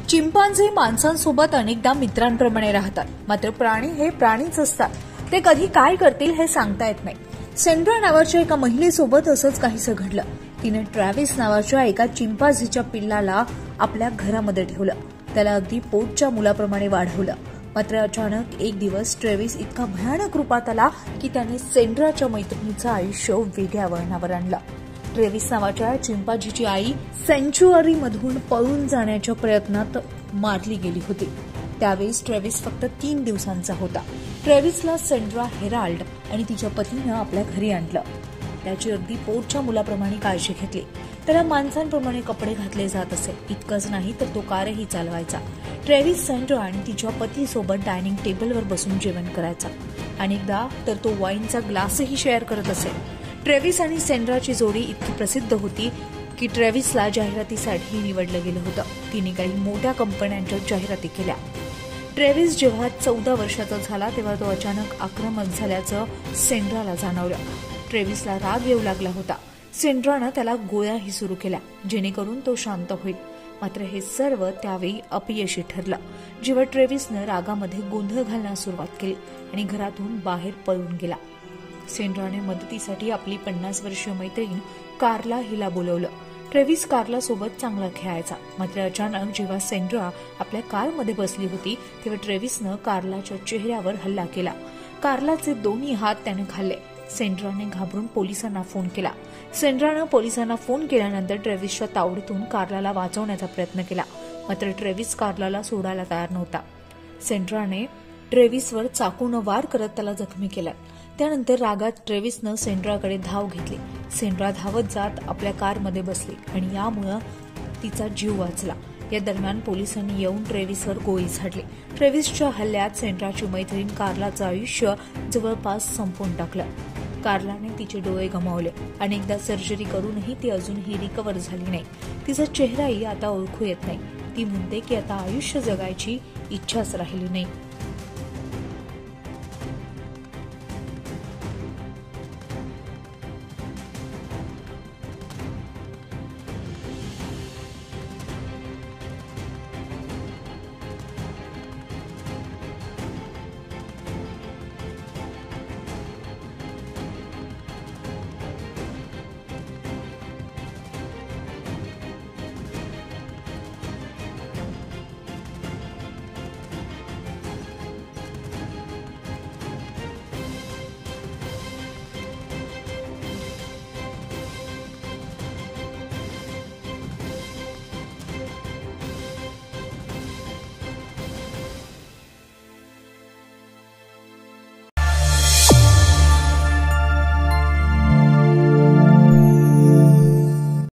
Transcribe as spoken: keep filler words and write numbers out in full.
Chimpanzee माणसांसोबत अनेकदा मित्रांप्रमाणे राहतात, मात्र प्राणी हे प्राणीच असतात. ते कधी काय करतील हे सांगता येत नाही. सेंड्रा नावाच्या एका महिलेसोबत असंच काहीसं घडलं. तिने ट्रॅव्हिस नावाच्या एका चिंपांझीच्या पिल्लाला आपल्या घरामध्ये ठेवलं. त्याला अगदी पोटच्या मुलाप्रमाणे वाढवलं. मात्र अचानक एक दिवस ट्रॅव्हिस इतका भयानक रूपात आला की त्याने सेंड्राच्या मैत्रिणीचं आयुष्य वेगळ्या वळणावर आणलं. ट्रॅव्हिस नावाच्या चिंपांझीची आई सँच्युअरीमधून पळून जाण्याच्या प्रयत्नात मारली गेली होती. त्यावेळी ट्रॅव्हिस फक्त तीन दिवसांचा होता. ट्रॅव्हिसला सेंड्रा हेराल्ड आणि तिच्या पतीनं आपल्या घरी आणलं. त्याची अगदी पोटच्या मुलाप्रमाणे काळजी घेतली. त्याला माणसांप्रमाणे कपडे घातले जात असे. इतकंच नाही तर तो कारही चालवायचा. ट्रॅव्हिस सेंड्रा आणि तिच्या पतीसोबत डायनिंग टेबलवर बसून जेवण करायचा. अनेकदा तर तो वाईनचा ग्लासही शेअर करत असे. ट्रॅव्हिस आणि सेंड्राची जोडी इतकी प्रसिद्ध होती की ट्रॅव्हिसला जाहिरातीसाठी निवडलं गेलं होतं. तिने काही मोठ्या कंपन्यांच्या जाहिराती केल्या. ट्रॅव्हिस जेव्हा चौदा वर्षाचा झाला तेव्हा तो अचानक आक्रमक झाल्याचं सेंड्राला जाणवलं. ट्रॅव्हिसला राग येऊ लागला होता. सेंड्रानं त्याला गोळ्याही सुरू केल्या जेणेकरून तो शांत होईल. मात्र हे सर्व त्यावेळी अपयशी ठरलं. जेव्हा ट्रॅव्हिसनं रागामध्ये गोंधळ घालण्यास सुरुवात केली आणि घरातून बाहेर पळून गेला. सेंड्राने मदतीसाठी आपली पन्नास वर्षीय मैत्रीण कार्ला हिला बोलवलं. ट्रॅव्हिस कार्ला सोबत चांगला खेळायचा. मात्र अचानक जेव्हा सेंड्रा आपल्या कारमध्ये बसली होती तेव्हा ट्रॅव्हिसनं कार्लाच्या चेहऱ्यावर हल्ला केला. कार्लाचे दोन्ही हात त्याने खाल्ले. सेंड्राने घाबरून पोलिसांना फोन केला. सेंड्रानं पोलिसांना फोन केल्यानंतर ट्रॅव्हिसच्या तावडीतून कार्लाला वाचवण्याचा प्रयत्न केला. मात्र ट्रॅव्हिस कार्लाला सोडायला तयार नव्हता. सेंड्राने ट्रॅव्हिसवर चाकूनं वार करत त्याला जखमी केला. त्यानंतर रागात ट्रॅव्हिसनं सेंड्राकडे धाव घेतली. सेंड्रा धावत जात आपल्या कारमध्ये बसली आणि यामुळे तिचा जीव वाचला. या दरम्यान पोलिसांनी येऊन ट्रॅव्हिसवर गोळी झाडली. ट्रॅव्हिसच्या हल्ल्यात सेंड्राची मैत्रीण कार्लाचं आयुष्य जवळपास संपवून टाकलं. कार्लाने तिचे डोळे गमावले. अनेकदा सर्जरी करूनही ती अजूनही रिकव्हर झाली नाही. तिचा चेहराही आता ओळखू येत नाही. ती म्हणते की आता आयुष्य जगायची इच्छाच राहिली नाही.